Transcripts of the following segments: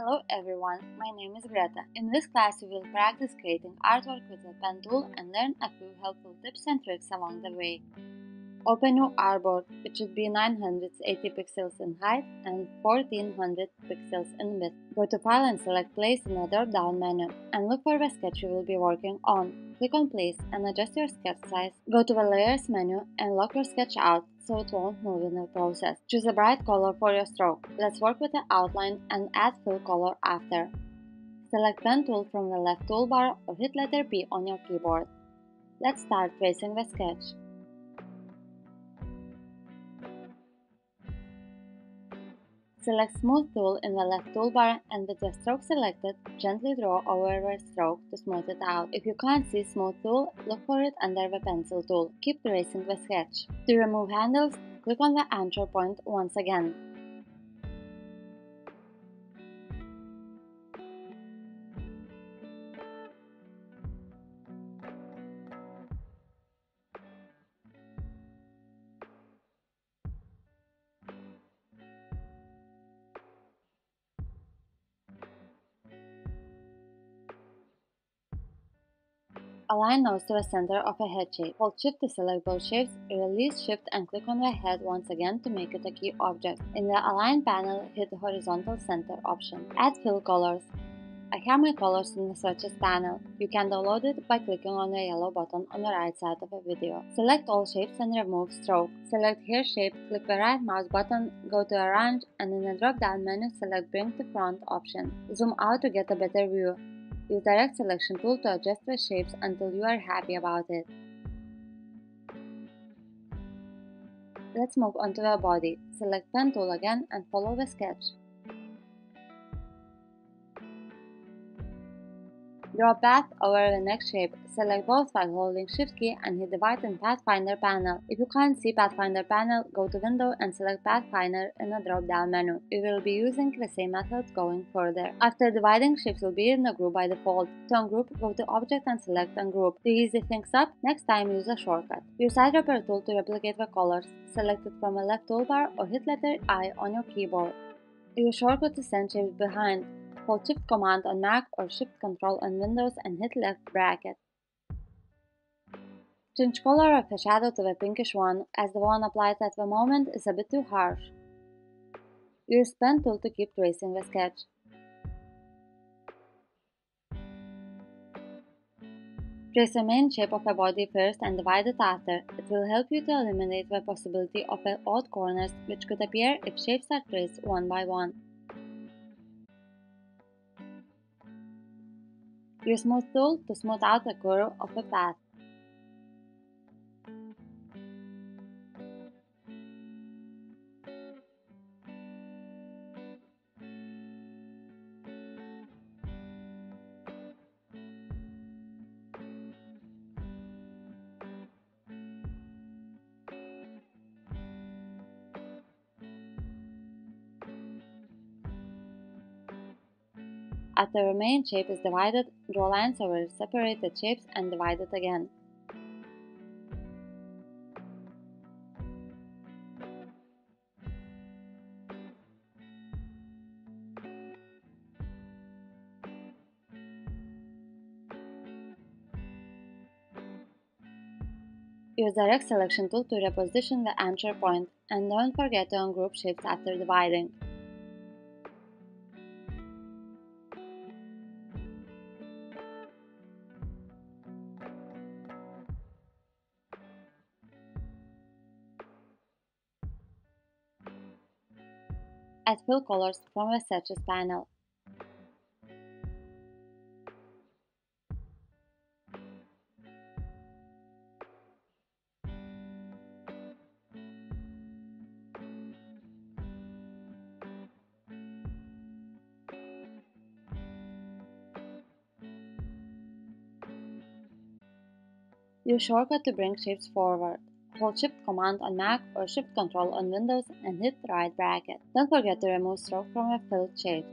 Hello everyone, my name is Greta. In this class we will practice creating artwork with the pen tool and learn a few helpful tips and tricks along the way. Open your artboard. It should be 980 pixels in height and 1400 pixels in width. Go to File and select Place in the drop-down menu and look for the sketch you will be working on. Click on Place and adjust your sketch size. Go to the Layers menu and lock your sketch out so it won't move in the process. Choose a bright color for your stroke. Let's work with the outline and add fill color after. Select Pen tool from the left toolbar or hit letter P on your keyboard. Let's start tracing the sketch. Select Smooth tool in the left toolbar and with the stroke selected, gently draw over the stroke to smooth it out. If you can't see Smooth tool, look for it under the Pencil tool. Keep tracing the sketch. To remove handles, click on the anchor point once again. Align nose to the center of a head shape. Hold Shift to select both shapes, release Shift and click on the head once again to make it a key object. In the Align panel, hit the Horizontal Center option. Add fill colors. I have my colors in the Swatches panel. You can download it by clicking on the yellow button on the right side of the video. Select all shapes and remove stroke. Select hair shape, click the right mouse button, go to Arrange, and in the drop-down menu select Bring to Front option. Zoom out to get a better view. Use Direct Selection tool to adjust the shapes until you are happy about it. Let's move on to the body. Select Pen tool again and follow the sketch. Draw a path over the next shape. Select both while holding Shift key and hit Divide in Pathfinder panel. If you can't see Pathfinder panel, go to Window and select Pathfinder in the drop-down menu. We will be using the same method going further. After dividing, shapes will be in the group by default. To ungroup, go to Object and select Ungroup. To ease things up, next time use a shortcut. Use Eyedropper tool to replicate the colors. Select it from the left toolbar or hit letter I on your keyboard. Use shortcut to send shapes behind. Hold Shift Command on Mac or Shift Control on Windows and hit left bracket. Change color of the shadow to the pinkish one, as the one applied at the moment is a bit too harsh. Use Pen tool to keep tracing the sketch. Trace the main shape of the body first and divide it after. It will help you to eliminate the possibility of odd corners which could appear if shapes are traced one by one. Use Smooth tool to smooth out the curve of the path. After the main shape is divided, draw lines over separated shapes and divide it again. Use Direct Selection tool to reposition the anchor point, and don't forget to ungroup shapes after dividing. Add fill colors from the Swatches panel. Use shortcut to bring shapes forward. Hold Shift Command on Mac or Shift Control on Windows and hit right bracket. Don't forget to remove stroke from a filled shape.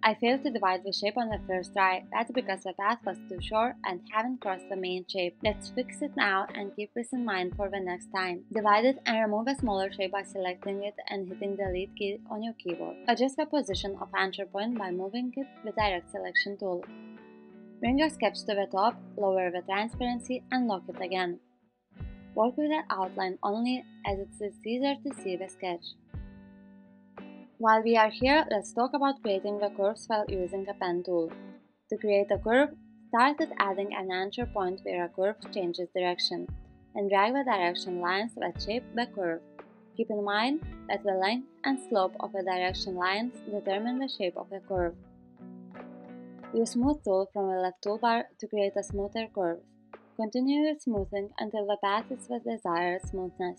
I failed to divide the shape on the first try. That's because the path was too short and haven't crossed the main shape. Let's fix it now and keep this in mind for the next time. Divide it and remove a smaller shape by selecting it and hitting the Delete key on your keyboard. Adjust the position of anchor point by moving it with Direct Selection tool. Bring your sketch to the top, lower the transparency, and lock it again. Work with the outline only as it is easier to see the sketch. While we are here, let's talk about creating the curves while using a pen tool. To create a curve, start with adding an anchor point where a curve changes direction, and drag the direction lines that shape the curve. Keep in mind that the length and slope of the direction lines determine the shape of the curve. Use Smooth tool from the left toolbar to create a smoother curve. Continue with smoothing until the path is the desired smoothness.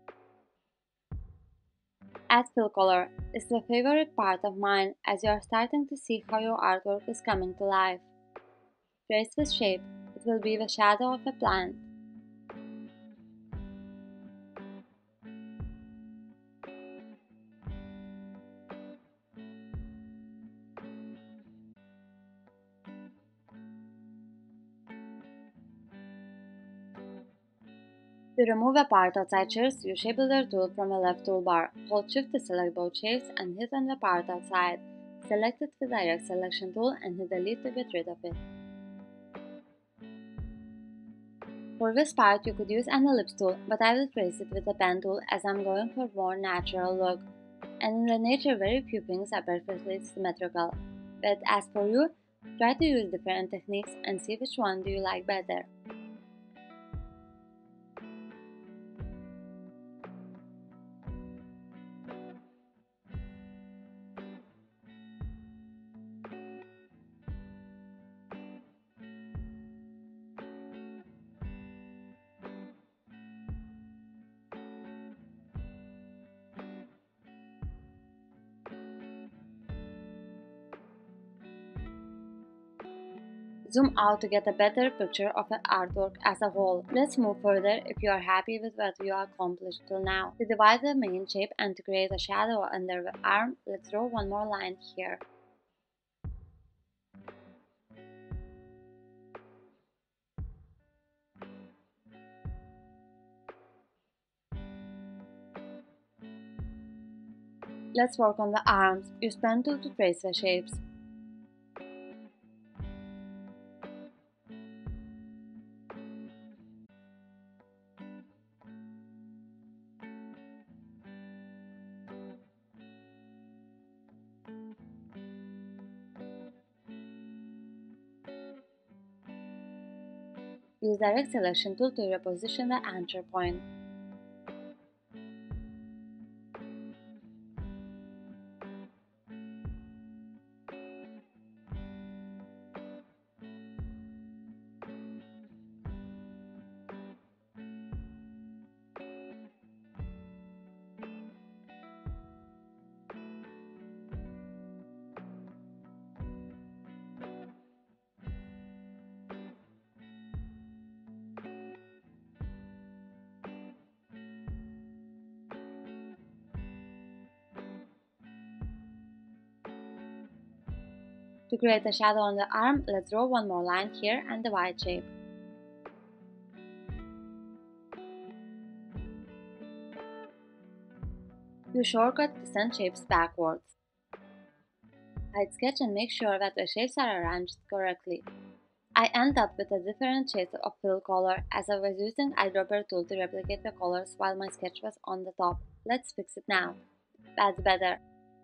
Add fill color is the favorite part of mine as you are starting to see how your artwork is coming to life. Trace with shape, it will be the shadow of the plant. To remove a part outside shapes, use Shape Builder tool from the left toolbar. Hold Shift to select both shapes and hit on the part outside. Select it with Direct Selection tool and hit Delete to get rid of it. For this part, you could use an ellipse tool, but I will trace it with a pen tool as I'm going for a more natural look. And in the nature, very few things are perfectly symmetrical. But as for you, try to use different techniques and see which one do you like better. Zoom out to get a better picture of the artwork as a whole. Let's move further if you are happy with what you accomplished till now. To divide the main shape and to create a shadow under the arm, let's draw one more line here. Let's work on the arms. Use pen tool to trace the shapes. Use Direct Selection tool to reposition the anchor point. To create a shadow on the arm, let's draw one more line here and the white shape. Use shortcut to send shapes backwards. Hide sketch and make sure that the shapes are arranged correctly. I end up with a different shades of fill color as I was using eyedropper tool to replicate the colors while my sketch was on the top. Let's fix it now. That's better.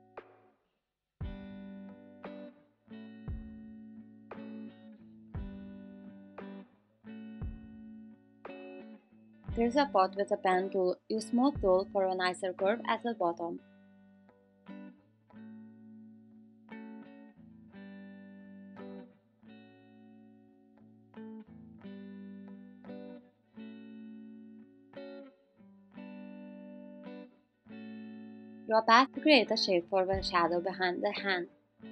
There's a pot with a pen tool. Use Smooth tool for a nicer curve at the bottom. Draw a path to create a shape for the shadow behind the hand.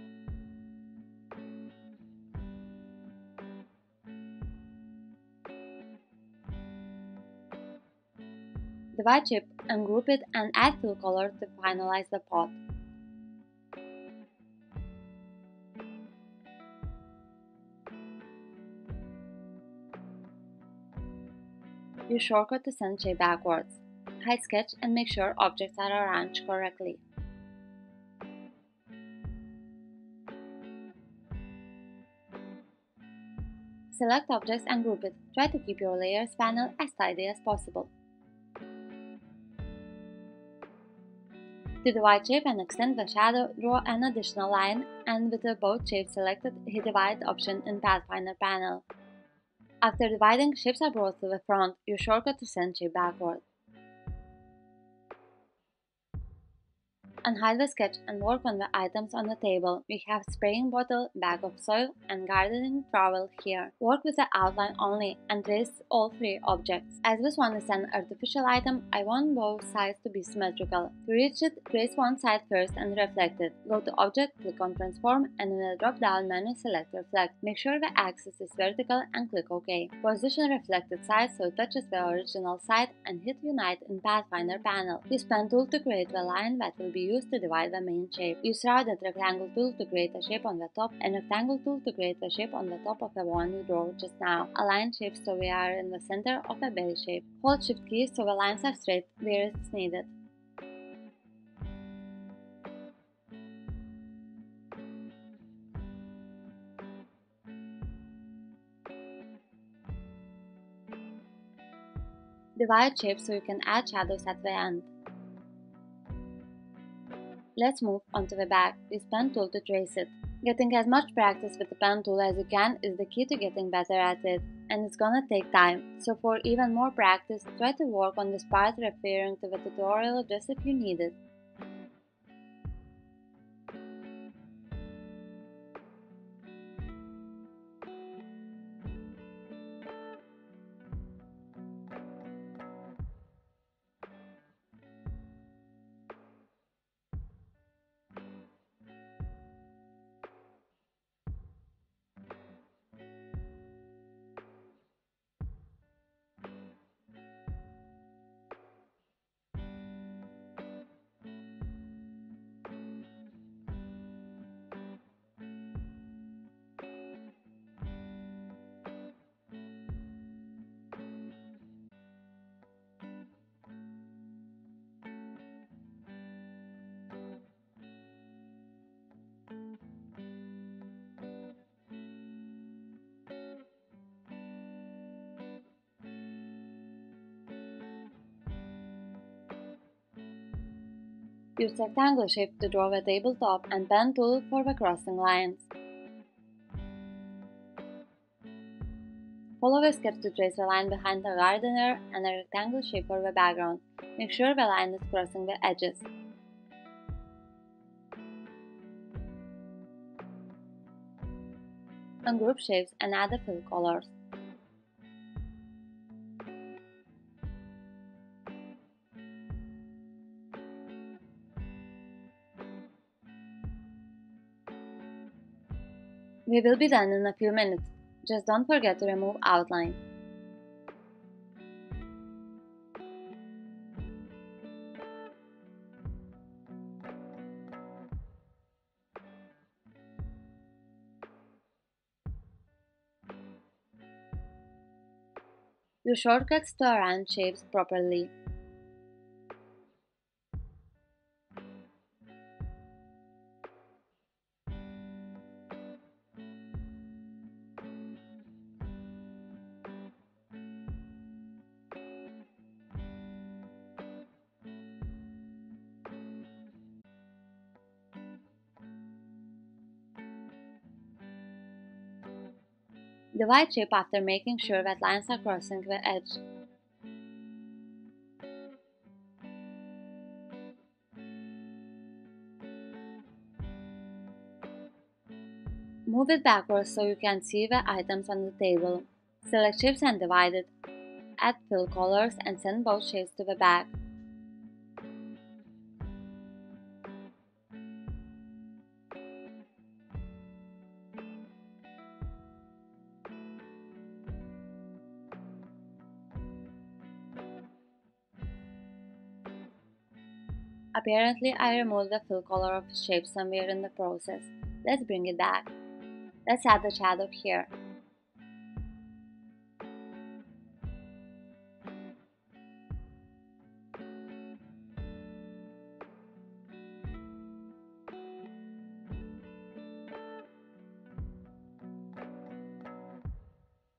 Divide shape, ungroup it, and add fill color to finalize the pot. Use shortcut to send shape backwards. Hide sketch and make sure objects are arranged correctly. Select objects and group it. Try to keep your layers panel as tidy as possible. To divide shape and extend the shadow, draw an additional line, and with both shapes selected, hit the Divide option in Pathfinder panel. After dividing, shapes are brought to the front. Use shortcut to send shape backward. Unhide the sketch and work on the items on the table. We have spraying bottle, bag of soil, and gardening trowel here. Work with the outline only and trace all three objects. As this one is an artificial item, I want both sides to be symmetrical. To reach it, trace one side first and reflect it. Go to Object, click on Transform, and in the drop-down menu select Reflect. Make sure the axis is vertical and click OK. Position reflected side so it touches the original side and hit Unite in Pathfinder panel. Use Pen tool to create the line that will be used to divide the main shape. Use Rounded Rectangle tool to create a shape on the top and Rectangle tool to create a shape on the top of the one you drew just now. Align shapes so we are in the center of a base shape. Hold Shift key so the lines are straight where it's needed. Divide shapes so you can add shadows at the end. Let's move on to the back. Use Pen tool to trace it. Getting as much practice with the pen tool as you can is the key to getting better at it, and it's gonna take time. So for even more practice, try to work on this part referring to the tutorial just if you need it. Use rectangle shape to draw the tabletop and Pen tool for the crossing lines. Follow the sketch to trace a line behind the gardener and a rectangle shape for the background. Make sure the line is crossing the edges. Ungroup shapes and add the fill colors. We will be done in a few minutes. Just don't forget to remove outline. Use shortcuts to arrange shapes properly. Divide shape after making sure that lines are crossing the edge. Move it backwards so you can see the items on the table. Select shapes and divide it. Add fill colors and send both shapes to the back. Apparently, I removed the fill color of the shape somewhere in the process. Let's bring it back. Let's add the shadow here.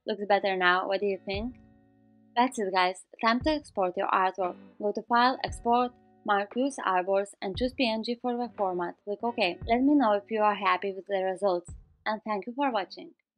Looks better now, what do you think? That's it guys, time to export your artwork. Go to File, Export, mark Use Artboards and choose PNG for the format. Click OK. Let me know if you are happy with the results. And thank you for watching.